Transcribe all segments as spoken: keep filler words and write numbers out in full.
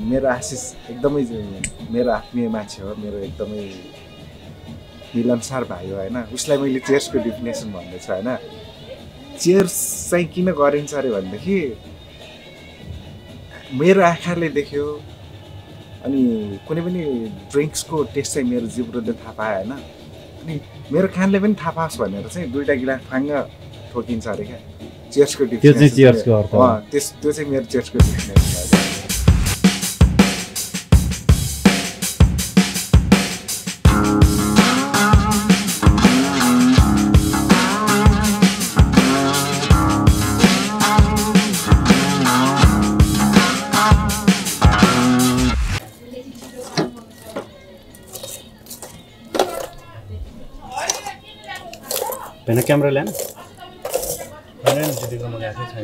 मेरो आशिष एकदमै मेरो आत्मीय मान्छे हो, मेरो एकदमै मिलनसार भाइ हो होइन। उसलाई मैले चेयर्सको डिफिनेसन भन्दैछु होइन। चेयर्स चाहिँ किन गरिन्छ अरे भनेदेखि मेरो आँखाले देख्यो अनि कुनै पनि ड्रिङ्क्सको टेस्ट चाहिँ मेरो जिब्रोले थाहा पायो होइन। अनि मेरो कानले पनि थाहा पाओस् भनेर चाहिँ दुईवटा गिलास फाङ्ग ठोकिन्छ अरे क्या। चेयर्सको डिफिनेसन त्यस त्यो चाहिँ मेरो चेयर्सको डिफिनेसन हो। होइन क्यामेरा ल्याएन होइन दिदीकोमा गएकै छैन।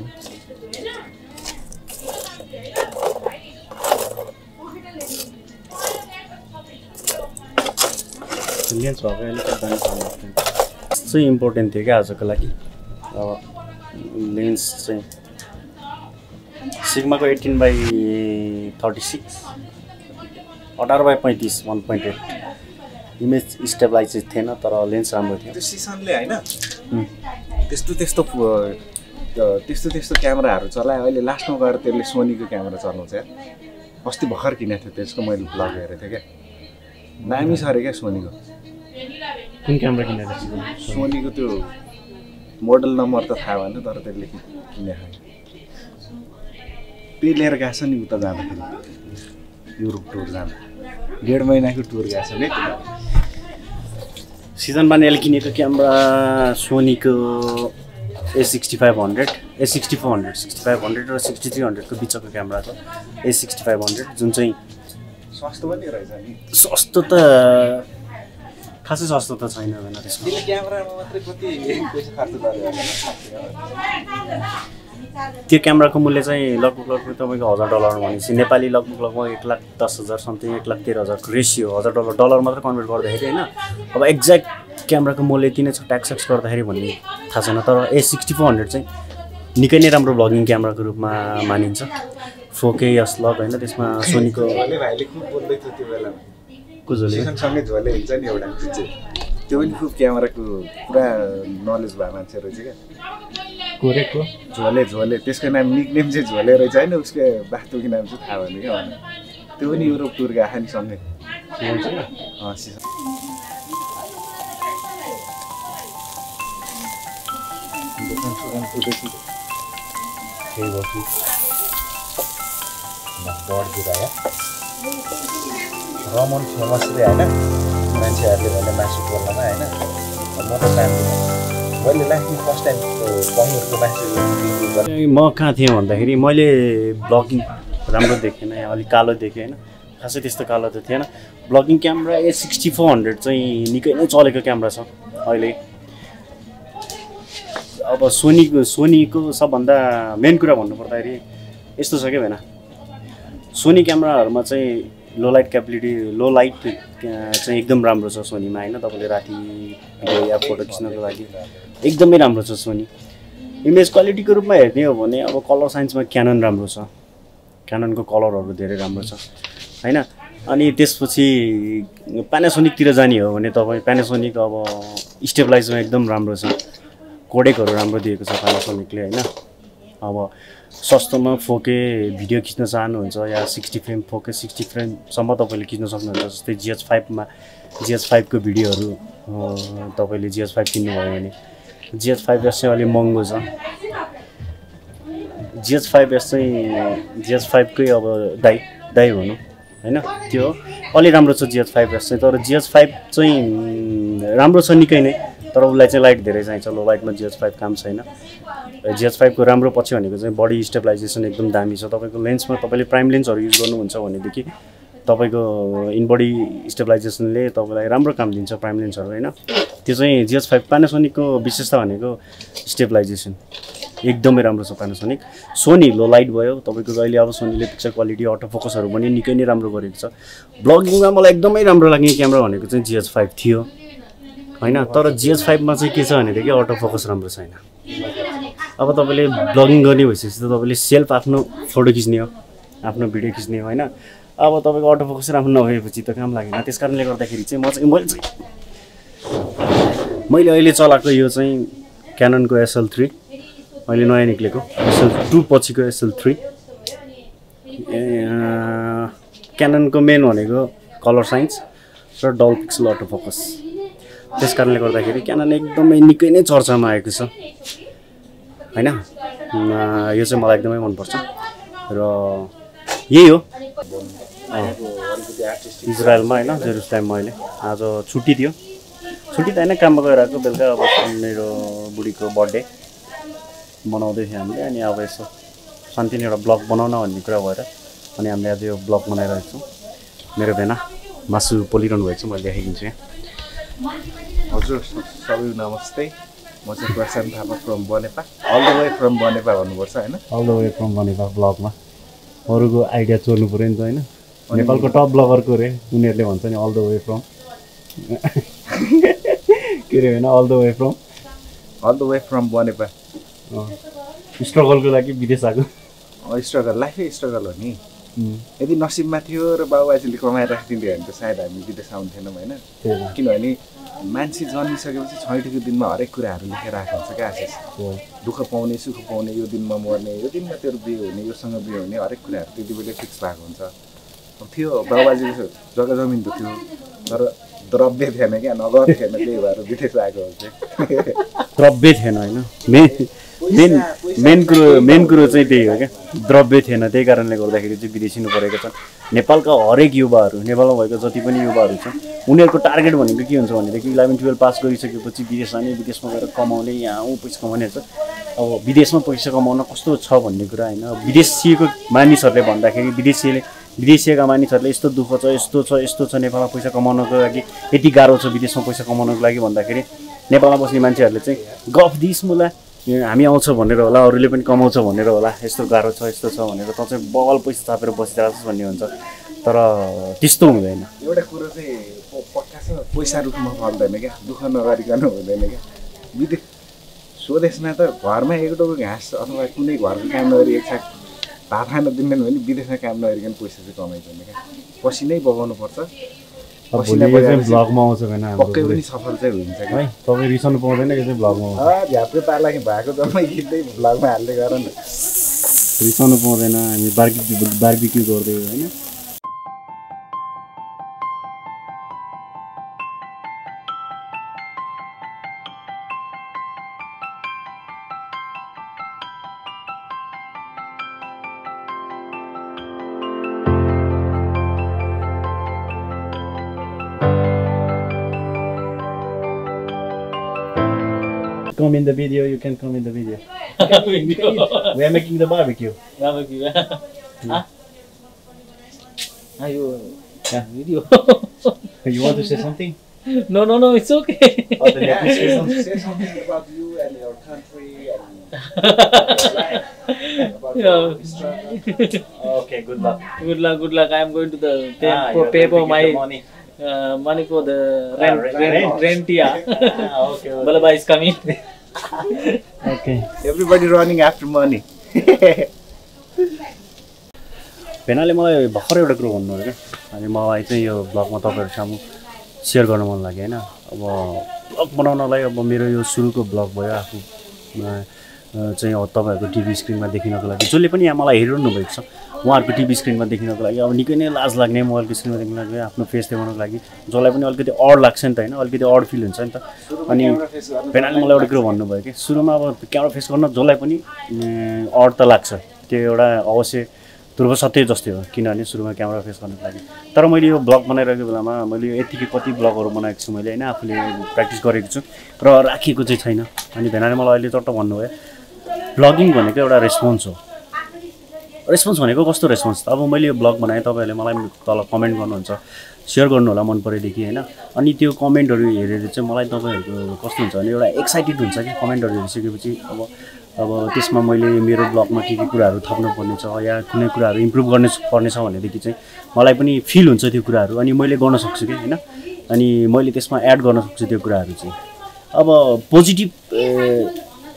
लेन्स भएको अलिक चाहिँ इम्पोर्टेन्ट थियो क्या आजको लागि। अब लेन्स चाहिँ सिग्माको एट्टिन बाई थर्टी सिक्स अठार बाई पैँतिस one point eight image stabilise थिएन तर लेन्स राम्रो थियो। त्यो सिसनले होइन त्यस्तो त्यस्तो त्यस्तो त्यस्तो क्यामेराहरू चलायो। अहिले लास्टमा गएर त्यसले सोनीको क्यामेरा चलाउँछ। अस्ति भर्खर किनेको थियो त्यसको मैले भ्लग हेरेको थिएँ क्या। दामी छ अरे क्या सोनीको। कुन क्यामेरा किनेको थियो? सोनीको त्यो मोडल नम्बर त थाहा भएन तर त्यसले किनेको त्यही लिएर गएको छ नि उता जाँदाखेरि युरोप टुर जाँदा डेढ महिनाको टुर गएको छ नि। सिजन बानेले किनेको क्यामेरा सोनीको A sixty five hundred A sixty four hundred sixty five hundred र सिक्सटी थ्री हन्ड्रेडको बिचको क्यामेरा छ ए सिक्सटी फाइभ हन्ड्रेड जुन चाहिँ सस्तो पनि रहेछ नि। सस्तो त खासै सस्तो त छैन होइन त्यसको। क्यामेरामा मात्रै कति पैसा खर्च गर्यो त्यो क्यामेराको मूल्य चाहिँ लगभग लगभग तपाईँको हजार डलर भनेपछि नेपाली लगभग लगभग एक लाख दस हजार समथिङ एक लाख तेह्र हजारको रेसियो हजार डलर डलर मात्र कन्भर्ट गर्दाखेरि होइन। अब एक्ज्याक्ट क्यामेराको मूल्य किन छ ट्याक्स एक्स गर्दाखेरि भन्ने थाहा छैन तर ए सिक्सटी फोर हन्ड्रेड चाहिँ निकै नै राम्रो भ्लगिङ क्यामेराको रूपमा मानिन्छ। फोके यस लग होइन त्यसमा सोनीको भाइले खुब बोल्दै थियो त्यो बेलामा कुजोले सँगै झोले हुन्छ नि एउटा त्यो पनि खुब क्यामेराको पुरा नलेज भएको मान्छे रहेछ क्या। कोरेको झोले झोले त्यसको नाम निकनेम चाहिँ झोले रहेछ होइन। उसको बास्तुकी नाम चाहिँ थाहा भएन क्या भने त्यो पनि युरोप टुर गएको नि सँगै। रमन फेमस रे होइन मान्छेहरूले भने मासु बोल्नमा होइन। म त जान्दिनँ मैले लास्ट फर्स्ट टाइम पङ्गुरको मासु। म कहाँ थिएँ भन्दाखेरि मैले ब्लगिङ राम्रो देखेन अलिक कालो देखेँ होइन। खासै त्यस्तो कालो त थिएन। Blogging camera A sixty four hundred चाहिँ निकै नै चलेको क्यामेरा छ अहिले। अब सोनीको सोनीको सबभन्दा मेन कुरा भन्नुपर्दाखेरि यस्तो छ क्या भएन सोनी क्यामेराहरूमा चाहिँ low light capability low light चाहिँ एकदम राम्रो छ सोनीमा होइन। तपाईँले राति भिडियो या फोटो खिच्नको लागि एकदमै राम्रो छ सोनी। इमेज क्वालिटीको रूपमा हेर्ने हो भने अब कलर साइन्समा क्यानन राम्रो छ। क्याननको कलरहरू धेरै राम्रो छ होइन। अनि त्यसपछि प्यानासोनिकतिर जाने हो भने तपाईँ प्यानासोनिक अब स्टेबलाइजमा एकदम राम्रो छ। कोडेकहरू राम्रो दिएको छ प्यानासोनिकले होइन। अब सस्तोमा फोके भिडियो खिच्न चाहनुहुन्छ या सिक्सटी फ्रेम फोके सिक्सटी फ्रेमसम्म तपाईँले खिच्न सक्नुहुन्छ। जस्तै जिएच फाइभमा जिएच फाइभको भिडियोहरू तपाईँले जिएच फाइभ किन्नुभयो भने जिएच फाइभ एस चाहिँ अलिक महँगो छ। जिएच फाइभ एस चाहिँ जिएच फाइभकै अब दाइ दाइ भनौँ होइन त्यो अलि राम्रो छ जिएच फाइभ एस चाहिँ। तर जिएच फाइभ चाहिँ राम्रो छ निकै नै तर उसलाई चाहिँ लाइट धेरै चाहिन्छ। लो लाइटमा जिएच फाइभ काम छैन। जिएच फाइभको राम्रो पछि भनेको चाहिँ बडी स्टेबलाइजेसन एकदम दामी छ। तपाईँको लेन्समा तपाईँले प्राइम लेन्सहरू युज गर्नुहुन्छ भनेदेखि तपाईँको इन बडी स्टेबलाइजेसनले तपाईँलाई राम्रो काम दिन्छ प्राइम लेन्सहरू होइन। त्यो चाहिँ जिएच फाइभ प्यानासोनिकको विशेषता भनेको स्टेबलाइजेसन एकदमै राम्रो छ प्यानासोनिक। सोनी लो लाइट भयो तपाईँको अहिले अब सोनीले पिक्चर क्वालिटी अटो फोकसहरू पनि निकै नै राम्रो गरेको छ। ब्लगिङमा मलाई एकदमै राम्रो लाग्ने क्यामेरा भनेको चाहिँ जिएच फाइभ थियो होइन। तर जिएच फाइभमा चाहिँ के छ भनेदेखि अटो फोकस राम्रो छैन। अब तपाईँले ब्लगिङ गर्ने भइसकेपछि त तपाईँले सेल्फ आफ्नो फोटो खिच्ने हो आफ्नो भिडियो खिच्ने होइन। अब तपाईँको अटो फोकस राम्रो नभएपछि त काम लागेन। त्यस कारणले गर्दाखेरि चाहिँ म चाहिँ मैले चाहिँ मैले अहिले चलाएको यो चाहिँ क्याननको एसएल थ्री, अहिले नयाँ निक्लेको एसएल टू पछिको एसएल थ्री। क्याननको मेन भनेको कलर साइन्स र डल पिक्सल अटो फोकस। त्यस कारणले गर्दाखेरि क्यानन एकदमै निकै नै चर्चामा आएको छ होइन। यो चाहिँ मलाई एकदमै मनपर्छ र यही हो। इजरायलमा होइन जेरुसलेममा अहिले आज छुट्टी थियो, छुट्टी त होइन काममा गएर आएको। बेलुका अब मेरो बुढीको बर्थडे मनाउँदै थियौँ हामीले। अनि अब यसो शान्तिले एउटा ब्लग बनाउन भन्ने कुरा भएर अनि हामीले आज यो ब्लग बनाइरहेको छौँ। मेरो भेना मासु पोलिरहनु भएको छ, मैले देखाइदिन्छु यहाँ। हजुर सबै नमस्ते, म चाहिँ Prashant Thapa from Banepa, all the way from Banepa भन्नुपर्छ होइन। All the way from Banepa ब्लगमा अरूको आइडिया चोर्नु पऱ्यो नि त होइन। नेपालको टप ब्लगरको रे उनीहरूले भन्छ नि अल द वे फ्रम के अरे होइन, all the way from all the way from Banepa. स्ट्रगलको लागि विदेश आएको। स्ट्रगल लाइफै स्ट्रगल हो नि। यदि नसिबमा थियो र बाबुआजीले कमाएर राखिदिन्थ्यो भने त सायद हामी विदेश आउँथेनौँ होइन। किनभने मान्छे जन्मिसकेपछि छैठीको दिनमा हरेक कुराहरू लेखेर आएको हुन्छ क्या आशिष। दुःख पाउने सुख पाउने, यो दिनमा मर्ने, यो दिनमा तेरो बिहे हुने, योसँग बिहे हुने, हरेक कुराहरू त्यति बेला फिक्स भएको हुन्छ। अब थियो बाबुआजीको जग्गा जमिन त थियो तर द्रव्य थिएन क्या, नगद थिएन, त्यही भएर विदेश आएको हुन्छ। द्रव्य थिएन होइन, मेन मेन मेन कुरो मेन कुरो चाहिँ त्यही हो क्या, द्रव्य थिएन। त्यही कारणले गर्दाखेरि चाहिँ विदेशिनु परेको छ। नेपालका हरेक युवाहरू, नेपालमा भएको जति पनि युवाहरू छन् उनीहरूको टार्गेट भनेको के हुन्छ भनेदेखि इलेभेन टुवेल्भ पास गरिसकेपछि विदेश जाने, विदेशमा गएर कमाउने, यहाँ ऊ पैसा कमाउने हुन्छ। अब विदेशमा पैसा कमाउन कस्तो छ भन्ने कुरा होइन। विदेशीको मानिसहरूले भन्दाखेरि विदेशीले विदेशीका मानिसहरूले यस्तो दुःख छ, यस्तो छ, यस्तो छ, नेपालमा पैसा कमाउनको लागि यति गाह्रो छ विदेशमा पैसा कमाउनको लागि भन्दाखेरि नेपालमा बस्ने मान्छेहरूले चाहिँ गफ दिस मुला हामी आउँछ भनेर होला, अरूले पनि कमाउँछ भनेर होला, यस्तो गाह्रो छ यस्तो छ भनेर त चाहिँ बल पैसा छापेर बसिरहेको छ भन्ने हुन्छ। तर त्यस्तो हुँदैन। एउटा कुरो चाहिँ पक्का छ, पैसा रुखमा फल्दैन क्या, दुःख नगरिकन हुँदैन क्या। विदेश स्वदेशमा त घरमा एक डोको घाँस अथवा कुनै घरको काम नगरी एक छाक भात खान दिँदैन भने विदेशमा काम नगरिकन पैसा चाहिँ कमाइँदैन क्या। पसिनै बगाउनु पर्छ, पसिना ब्लगमा आउँछ भने पक्कै पनि सफल चाहिँ हुन्छ क्या। तपाईँ रिसाउनु पाउँदैन, यो चाहिँ ब्लगमा आउँछ। झ्याप्रो पार्लाको भएको जम्मै खिच्दै ब्लगमा हाल्दै गर न, रिसाउनु पाउँदैन। हामी बार्बिक्यू बार्बिक्यू गर्दै होइन। Come in the video, you can come in the video. We are making the barbecue. Barbecue. Huh? Are you yeah. video? You want to say something? No, no, no, it's okay. Oh, then yeah, say, something, say something about you and your country and your life, about yeah. your struggle. Okay, good luck. Good luck, good luck. I am going to the pay, ah, for pay for my money. Uh, money for the rent, ah, rent, rent, rent, rent, yeah. ah, okay, okay. Balaba is coming. Okay. Everybody running after money. भेनाले मलाई भर्खर एउटा कुरो भन्नु हो क्या, अनि मलाई चाहिँ यो ब्लगमा तपाईँहरू सामु सेयर गर्न मन लाग्यो होइन। अब ब्लग बनाउनलाई अब मेरो यो सुरुको ब्लग भयो, आफू चाहिँ तपाईँहरूको टिभी स्क्रिनमा देखिनको लागि जसले पनि यहाँ मलाई हेरिरहनु भएको छ उहाँहरूको टिभी स्क्रिनमा देखिनको लागि अब निकै नै लाज लाग्ने, मोबाइलको स्क्रिनमा देख्नको लागि, आफ्नो फेस देखाउनको लागि जसलाई पनि अलिकति अड लाग्छ नि त होइन, अलिकति अड फिल हुन्छ नि त। अनि भेनाले मलाई एउटा कुरो भन्नुभयो कि सुरुमा अब क्यामेरा फेस गर्न जसलाई पनि अड त लाग्छ, त्यो एउटा अवश्य ध्रुव सत्य जस्तै हो, किनभने सुरुमा क्यामेरा फेस गर्नको लागि। तर मैले यो ब्लग बनाइरहेको बेलामा मैले यो यतिकै कति ब्लगहरू बनाएको छु मैले होइन, आफूले प्र्याक्टिस गरेको छु र राखिएको चाहिँ छैन। अनि भेनाले मलाई अहिले चट्ट भन्नुभयो ब्लगिङ भनेको एउटा रेस्पोन्स हो। रेस्पोन्स भनेको कस्तो रेस्पोन्स त, अब मैले यो ब्लग बनाएँ, तपाईँहरूले मलाई तल कमेन्ट गर्नुहुन्छ, सेयर गर्नु होला मन परेदेखि होइन। अनि त्यो कमेन्टहरू हेरेर चाहिँ मलाई तपाईँहरूको कस्तो हुन्छ भने एउटा एक्साइटेड हुन्छ कि कमेन्टहरू हेरिसकेपछि अब अब त्यसमा मैले मेरो ब्लगमा के के कुराहरू थप्नुपर्ने छ या कुनै कुराहरू इम्प्रुभ गर्ने पर्ने छ भनेदेखि चाहिँ मलाई पनि फिल हुन्छ त्यो कुराहरू, अनि मैले गर्न सक्छु कि होइन, अनि मैले त्यसमा एड गर्न सक्छु त्यो कुराहरू चाहिँ। अब पोजिटिभ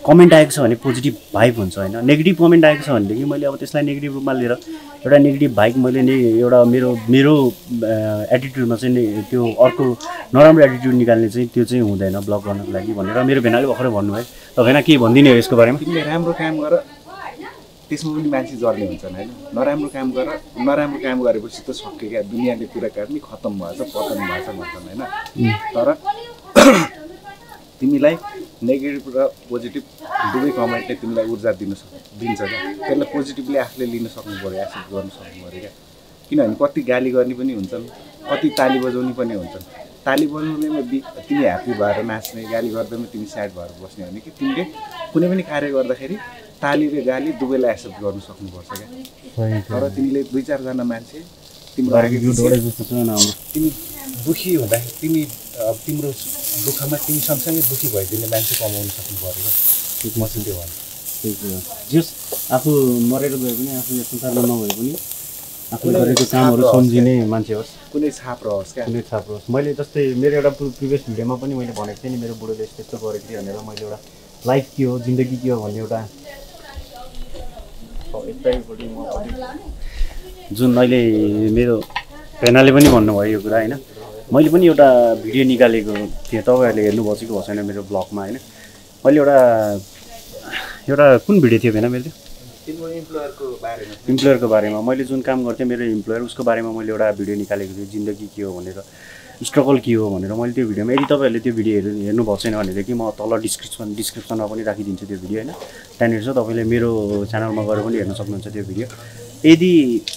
कमेन्ट आएको छ भने पोजिटिभ भाइब हुन्छ होइन नेगेटिभ कमेन्ट आएको छ भनेदेखि मैले अब त्यसलाई नेगेटिभ रूपमा लिएर एउटा नेगेटिभ भाइब मैले नि एउटा मेरो मेरो एटिट्युडमा चाहिँ नि त्यो अर्को नराम्रो एटिट्युड निकाल्ने चाहिँ त्यो चाहिँ हुँदैन ब्लग गर्नको लागि भनेर मेरो भेनाले भर्खरै भन्नुभयो तपाईँलाई के भनिदिने हो यसको बारेमा तिमीले राम्रो काम गर त्यसमा पनि मान्छे जर्ने हुन्छन् होइन नराम्रो काम गर नराम्रो काम गरेपछि त सक्यो क्या दुनियाँले पुरा काट्ने खत्तम भएछ पतन भएछ भन्छन् होइन तर तिमीलाई नेगेटिभ र पोजिटिभ दुवै कमेन्टले तिमीलाई ऊर्जा दिन सक् दिन्छ क्या त्यसलाई पोजिटिभली आफूले लिन सक्नु पऱ्यो एक्सेप्ट गर्न सक्नु पऱ्यो क्या किनभने कति गाली गर्ने पनि हुन्छन् कति ताली बजाउने पनि हुन्छन् ताली बजाउनेमा तिमी ह्याप्पी भएर नाच्ने गाली गर्दैमा तिमी स्याड भएर बस्ने भने कि तिमीले कुनै पनि कार्य गर्दाखेरि ताली र गाली दुवैलाई एक्सेप्ट गर्नु सक्नुपर्छ क्या तर तिमीले दुई चारजना मान्छे तिम्रो तिमी दुःखी हुँदा तिमी तिम्रो दुःखमा तिमी सँगसँगै दुःखी भइदिने मान्छे कमाउनु सक्नु पऱ्यो क्या म चाहिँ त्यो भन्छु जस आफू मरेर गए पनि आफू यो संसारमा नभए पनि आफूले गरेको कामहरू सम्झिने मान्छे होस् कुनै छाप रहोस् क्या कुनै छाप रहोस् मैले जस्तै मेरो एउटा प्रिभियस भिडियोमा पनि मैले भनेको थिएँ नि मेरो बुढोले यस्तो यस्तो गरेको थिएँ भनेर मैले एउटा लाइफ के हो जिन्दगी के हो भन्ने एउटा जुन अहिले मेरो भेनाले पनि भन्नुभयो यो कुरा होइन मैले पनि एउटा भिडियो निकालेको थिएँ तपाईँहरूले हेर्नुभएको छ कि भएको छैन मेरो ब्लगमा होइन मैले एउटा एउटा कुन भिडियो थियो भेना मेरो त्यो इम्प्लोयरको बारेमा इम्प्लोयरको बारेमा मैले जुन काम गर्थेँ मेरो इम्प्लोयर उसको बारेमा मैले एउटा भिडियो निकालेको थिएँ जिन्दगी के हो भनेर स्ट्रगल के हो भनेर मैले त्यो भिडियोमा यदि तपाईँहरूले त्यो भिडियो हेर्नु हेर्नुभएको छैन भनेदेखि म तल डिस्क्रिप्सन डिस्क्रिप्सनमा पनि राखिदिन्छु त्यो भिडियो होइन त्यहाँनिर चाहिँ तपाईँले मेरो च्यानलमा गएर पनि हेर्न सक्नुहुन्छ त्यो भिडियो यदि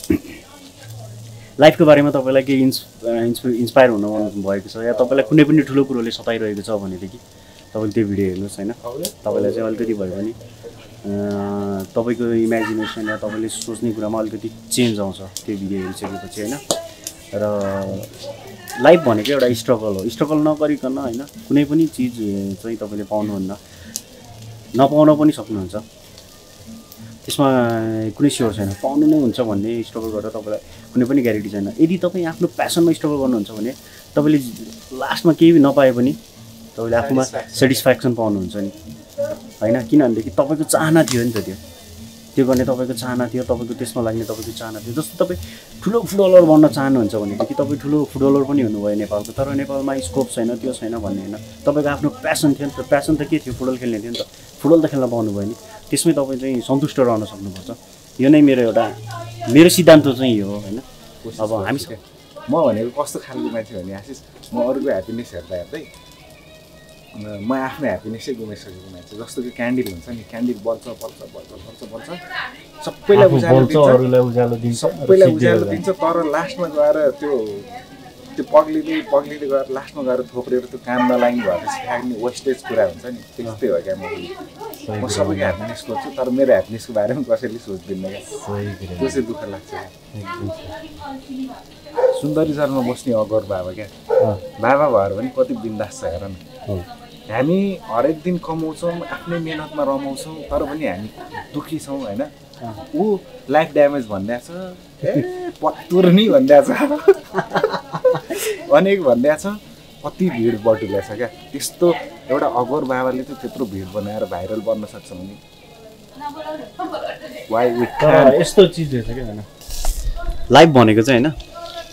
लाइफको बारेमा तपाईँलाई केही इन्स इन्सपि इन्सपायर हुनु भएको छ या तपाईँलाई कुनै पनि ठुलो कुरोले सताइरहेको छ भनेदेखि तपाईँले त्यो भिडियो हेर्नुहोस् होइन तपाईँलाई चाहिँ अलिकति भयो भने तपाईँको इमेजिनेसन या तपाईँले सोच्ने कुरामा अलिकति चेन्ज आउँछ त्यो भिडियो हेरिसकेपछि होइन र लाइफ भनेको एउटा स्ट्रगल हो स्ट्रगल नगरिकन होइन कुनै पनि चिज चाहिँ तपाईँले पाउनुहुन्न नपाउन पनि सक्नुहुन्छ त्यसमा कुनै स्योर छैन पाउनु नै हुन्छ भन्ने स्ट्रगल गरेर तपाईँलाई कुनै पनि ग्यारेन्टी छैन यदि तपाईँ आफ्नो प्यासनमा स्ट्रगल गर्नुहुन्छ भने तपाईँले लास्टमा केही नपाए पनि तपाईँले आफूमा सेटिस्फ्याक्सन पाउनुहुन्छ नि होइन किनभनेदेखि तपाईँको चाहना थियो नि त त्यो त्यो गर्ने तपाईँको चाहना थियो तपाईँको त्यसमा लाग्ने तपाईँको चाहना थियो जस्तो तपाईँ ठुलो फुटबलर बन्न चाहनुहुन्छ भनेदेखि तपाईँ ठुलो फुटबलर पनि हुनुभयो नेपालको तर नेपालमा स्कोप छैन त्यो छैन भन्ने होइन तपाईँको आफ्नो प्यासन थियो नि त प्यासन त के थियो फुटबल खेल्ने थियो नि त फुटबल त खेल्न पाउनुभयो नि त्यसमै तपाईँ चाहिँ सन्तुष्ट रहन सक्नुपर्छ यो नै मेरो एउटा मेरो सिद्धान्त चाहिँ यो हो होइन अब हामी म भनेको कस्तो खालको मान्छे भने आशिष म अरूको ह्याप्पिनेस हेर्दा हेर्दै म आफ्नो ह्याप्पिनेसै गुमाइसकेको मान्छे जस्तो कि क्यान्डल हुन्छ नि क्यान्डल बल्छ बल्छ बल्छ बल्छ बल्छ सबैलाई उज्यालो दिन्छ सबैलाई उज्यालो दिन्छ तर लास्टमा गएर त्यो त्यो पग्लिँदै पग्लिँदै गएर लास्टमा गएर थोप्रेर त्यो काम नलाग्ने भएपछि फ्याँक्ने वेस्टेज कुरा हुन्छ नि त्यस्तै हो क्या म म सबैको ह्याप्पिनेस खोज्छु तर मेरो ह्याप्पिनेसको बारेमा कसैले सोच्दिनँ क्या त्यो चाहिँ दुःख लाग्छ सुन्दरी शर्मा बस्ने अगौर बाबा क्या बाबा भएर पनि कति बिन्दास छ हेर न हामी हरेक दिन कमाउँछौँ आफ्नै मेहनतमा रमाउँछौँ तर पनि हामी दुःखी छौँ होइन ऊ लाइफ ड्यामेज भनिदिएको छ ए पत्तुर्नी भनिदिएको छ अनेक भनिदिएको छ कति भिड बटुलेको छ क्या त्यस्तो एउटा अगौर बाबाले त त्यत्रो भिड बनाएर भाइरल बन्न सक्छ भने वाइ यस्तो चिज रहेछ क्या होइन लाइफ भनेको चाहिँ होइन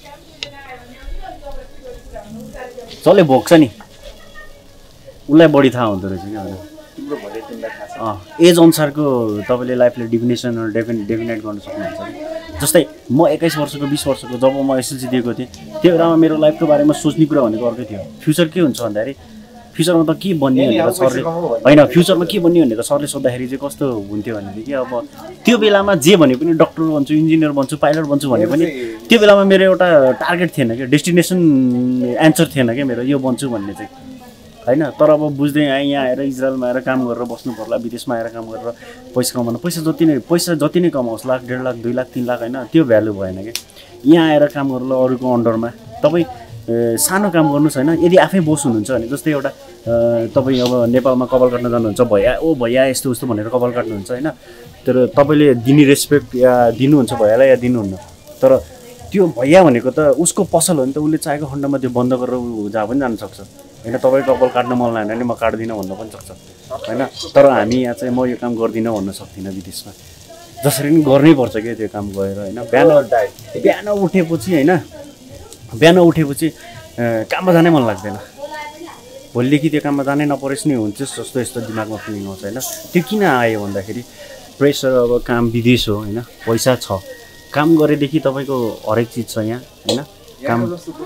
जसले भोग्छ नि उसलाई बढी थाहा हुँदो रहेछ क्या एज अनुसारको तपाईँले लाइफले डिफिनेसन डेफिने डेफिनेट गर्न सक्नुहुन्छ जस्तै म एक्काइस वर्षको बिस वर्षको जब म एसएलसी दिएको थिएँ त्यो बेलामा मेरो लाइफको बारेमा सोच्ने कुरा भनेको अर्कै थियो फ्युचर के हुन्छ भन्दाखेरि फ्युचरमा त के बन्ने भनेर सरले होइन फ्युचरमा के बन्ने भनेर सरले सोद्धाखेरि चाहिँ कस्तो हुन्थ्यो भनेदेखि अब त्यो बेलामा जे भने पनि डक्टर बन्छु इन्जिनियर बन्छु पाइलट बन्छु भने पनि त्यो बेलामा मेरो एउटा टार्गेट थिएन क्या डेस्टिनेसन एन्सर थिएन क्या मेरो यो बन्छु भन्ने चाहिँ होइन तर अब बुझ्दै आएँ यहाँ आएर इजरायलमा आएर काम गरेर बस्नु पर्ला विदेशमा आएर काम गरेर पैसा कमाउन पैसा जति नै पैसा जति नै कमाओस् लाख डेढ लाख दुई लाख तिन लाख होइन त्यो भ्यालु भएन क्या यहाँ आएर काम गर्नु अरूको अन्डरमा तपाईँ सानो काम गर्नुहोस् होइन यदि आफै बोस हुनुहुन्छ भने जस्तै एउटा तपाईँ अब नेपालमा कपाल काट्न जानुहुन्छ भैया ओ भैया यस्तो उस्तो भनेर कपाल काट्नुहुन्छ होइन तर तपाईँले दिने रेस्पेक्ट या दिनुहुन्छ भैयालाई या दिनुहुन्न तर त्यो भैया भनेको त उसको पसल हो नि त उसले चाहेको खण्डमा त्यो बन्द गरेर जहाँ पनि जान सक्छ होइन तपाईँको कपाल काट्न मन लागेन भने म काट्दिनँ भन्न पनि सक्छ होइन। तर हामी यहाँ चाहिँ म यो काम गर्दिनँ भन्न सक्दिनँ विदेशमा, जसरी पनि गर्नै पर्छ क्या त्यो काम गएर होइन। बिहान बिहान उठेपछि होइन बिहान उठेपछि काममा जानै मन लाग्दैन, भोलिदेखि त्यो काममा जानै नपरोस् नि हुन्छ जस्तो यस्तो दिमागमा फिलिङ आउँछ होइन। त्यो किन आयो भन्दाखेरि प्रेसर, अब काम विदेश हो होइन, पैसा छ, काम गरेदेखि तपाईँको हरेक चिज छ यहाँ होइन। काम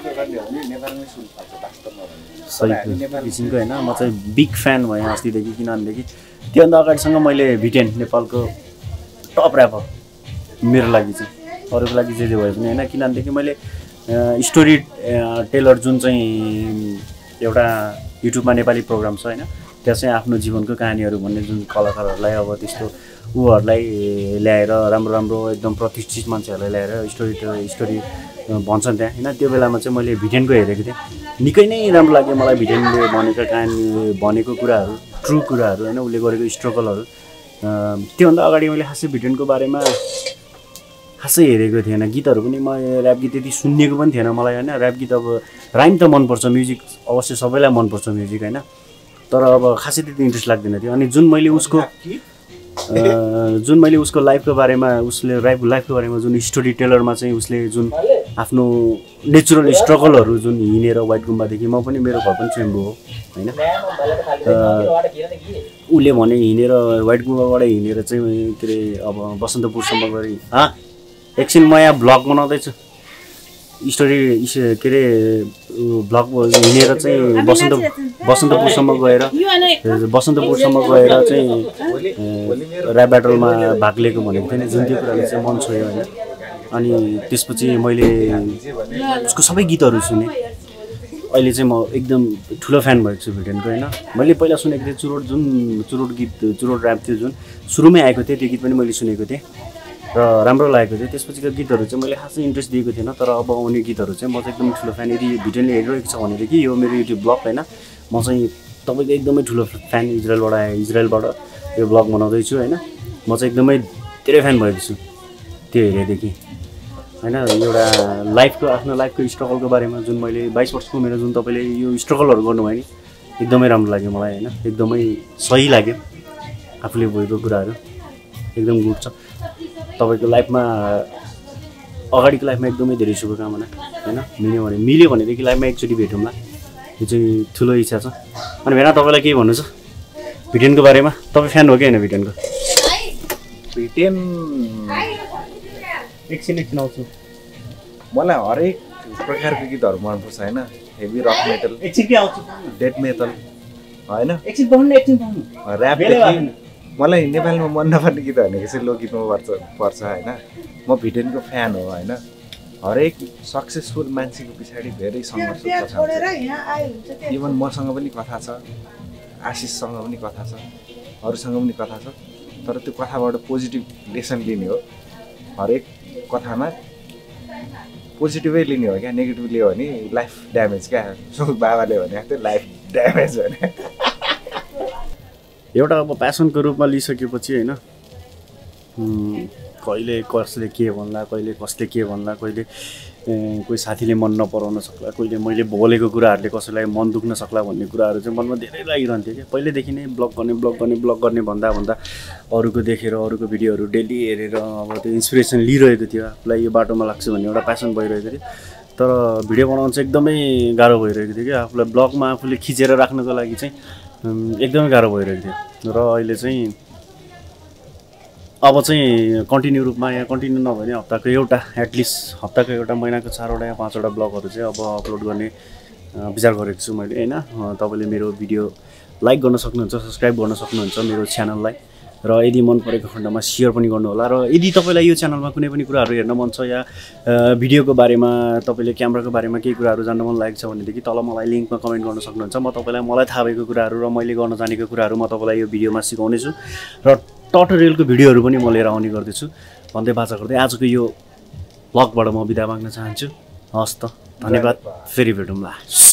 सही किसिमको होइन। म चाहिँ बिग फ्यान भएँ अस्तिदेखि, किनभनेदेखि त्योभन्दा अगाडिसँग मैले भिटेन नेपालको टप ऱ्यापर मेरो लागि चाहिँ, अरूको लागि जे जे भए पनि होइन। किनभनेदेखि मैले स्टोरी टेलर जुन चाहिँ एउटा युट्युबमा नेपाली प्रोग्राम छ होइन, त्यहाँ चाहिँ आफ्नो जीवनको कहानीहरू भन्ने जुन कलाकारहरूलाई अब त्यस्तो उहरूलाई ल्याएर राम्रो राम्रो एकदम प्रतिष्ठित मान्छेहरूलाई ल्याएर स्टोरी स्टोरी भन्छन् त्यहाँ होइन। त्यो बेलामा चाहिँ मैले भिटेनको हेरेको थिएँ, निकै नै राम्रो लाग्यो मलाई भिटेनले भनेको कहानी, भनेको कुराहरू, ट्रु कुराहरू होइन, उसले गरेको स्ट्रगलहरू। त्योभन्दा अगाडि मैले खासै भिटेनको बारेमा खासै हेरेको थिएन, गीतहरू पनि म ऱ्याप गीत त्यति सुनिएको पनि थिएन मलाई होइन। ऱ्याप गीत अब राइम त मनपर्छ, म्युजिक अवश्य सबैलाई मनपर्छ म्युजिक होइन, तर अब खासै त्यति इन्ट्रेस्ट लाग्दैन थियो। अनि जुन मैले उसको जुन मैले उसको लाइफको बारेमा, उसले लाइफ लाइफको बारेमा जुन स्टोरी टेलरमा चाहिँ उसले जुन आफ्नो नेचुरल स्ट्रगलहरू जुन हिँडेर वाइट गुम्बादेखि, म पनि मेरो घर पनि चेम्बु हो होइन, उसले भने हिँडेर वाइट गुम्बाबाट हिँडेर चाहिँ के अरे अब बसन्तपुरसम्म गरी हाँ एकछिन म यहाँ भ्लग बनाउँदैछु, स्टोरी के अरे भ्लग हिँडेर चाहिँ बसन्त बसन्तपुरसम्म गएर बसन्तपुरसम्म गएर चाहिँ ऱ्याप ब्याटलमा भाग लिएको भनेको थिएँ नि, जुन त्यो कुराले चाहिँ मन छोयो होइन। अनि त्यसपछि मैले उसको सबै गीतहरू सुनेँ। अहिले चाहिँ म एकदम ठुलो फ्यान भएको छु भिटेनको होइन। मैले पहिला सुनेको थिएँ चुरोट, जुन चुरोट गीत चुरोट ऱ्याप थियो जुन सुरुमै आएको थियो, त्यो गीत पनि मैले सुनेको थिएँ र राम्रो लागेको थियो। त्यसपछिको गीतहरू चाहिँ मैले खासै इन्ट्रेस्ट दिएको थिएन, तर अब आउने गीतहरू चाहिँ म चाहिँ एकदमै ठुलो फ्यान। यदि भिडियोले हेरिरहेको छ भनेदेखि यो मेरो युट्युब ब्लग होइन, म चाहिँ तपाईँको एकदमै ठुलो फ्यान, इजरायलबाट आएँ, इजरायलबाट यो ब्लग बनाउँदैछु होइन। म चाहिँ एकदमै धेरै फ्यान भएको छु त्यो हेरेदेखि होइन। एउटा लाइफको, आफ्नो लाइफको स्ट्रगलको बारेमा जुन मैले बाइस वर्षको उमेरमा जुन तपाईँले यो स्ट्रगलहरू गर्नुभयो नि, एकदमै राम्रो लाग्यो मलाई होइन, एकदमै सही लाग्यो। आफूले भएको कुराहरू एकदम गुड छ। तपाईँको लाइफमा, अगाडिको लाइफमा एकदमै धेरै शुभकामना होइन। मिल्यो भने मिल्यो भनेदेखि लाइफमा एकचोटि भेटौँला, यो चाहिँ ठुलो इच्छा छ। अनि भेना तपाईँलाई केही भन्नु छ भिटेनको बारेमा? तपाईँ फ्यान हो कि होइन भिटेनको? भिटेन एकछिन एकछिन आउँछु। मलाई हरेक प्रकारको गीतहरू मनपर्छ होइन, हेभी रक मेटल, एकछिन के आउँछु, डेथ मेटल होइन, एकछिन पाउनु एकछिन पाउनु ऱ्यापदेखि मलाई नेपालमा मन नपर्ने गीत भनेको चाहिँ लोकगीतमा पर्छ पर्छ होइन। म भिटेनको फ्यान हो होइन। हरेक सक्सेसफुल मान्छेको पछाडि धेरै सङ्घर्ष छ। इभन मसँग पनि कथा छ, आशिषसँग पनि कथा छ, अरूसँग पनि कथा छ, तर त्यो कथाबाट पोजिटिभ लेसन लिने हो। हरेक कथामा पोजिटिभै लिने हो क्या, नेगेटिभ लियो भने लाइफ ड्यामेज क्या। बाबाले भनेको थियो लाइफ ड्यामेज भने। एउटा अब प्यासनको रूपमा लिइसकेपछि होइन, कहिले कसले के भन्ला, कहिले कसले के भन्ला, कहिले कोही साथीले मन नपराउन सक्ला, कहिले मैले बोलेको कुराहरूले कसैलाई मन दुख्न सक्ला भन्ने कुराहरू चाहिँ मनमा धेरै लागिरहन्थ्यो क्या। पहिल्यैदेखि नै ब्लग गर्ने ब्लग गर्ने ब्लग गर्ने भन्दा भन्दा अरूको देखेर, अरूको भिडियोहरू डेली हेरेर अब त्यो इन्सपिरेसन लिइरहेको थियो। आफूलाई यो बाटोमा लाग्छ भन्ने एउटा प्यासन भइरहेको थियो, तर भिडियो बनाउनु चाहिँ एकदमै गाह्रो भइरहेको थियो क्या। आफूलाई ब्लगमा आफूले खिचेर राख्नको लागि चाहिँ एकदमै गाह्रो भइरहेको थियो। र अहिले चाहिँ अब चाहिँ कन्टिन्यू रूपमा, यहाँ कन्टिन्यू नभए नि हप्ताको एउटा, एटलिस्ट हप्ताको एउटा, महिनाको चारवटा या पाँचवटा ब्लगहरू चाहिँ अब अपलोड गर्ने विचार गरेको छु मैले होइन। तपाईँले मेरो भिडियो लाइक गर्न सक्नुहुन्छ, सब्सक्राइब गर्न सक्नुहुन्छ मेरो च्यानललाई, र यदि मन परेको खण्डमा सेयर पनि गर्नुहोला। र यदि तपाईँलाई यो च्यानलमा कुनै पनि कुराहरू हेर्न मन छ या भिडियोको बारेमा, तपाईँले क्यामेराको बारेमा केही कुराहरू जान्न मन लागेको छ भनेदेखि तल मलाई लिङ्कमा कमेन्ट गर्न सक्नुहुन्छ। म तपाईँलाई मलाई थाहा भएको कुराहरू र मैले गर्न जानेको कुराहरू म तपाईँलाई यो भिडियोमा सिकाउनेछु, र टटोरियलको भिडियोहरू पनि म लिएर आउने गर्दैछु। भन्दै बाचा गर्दै आजको यो ब्लगबाट म बिदा माग्न चाहन्छु। हस् त, धन्यवाद, फेरि भेटौँला।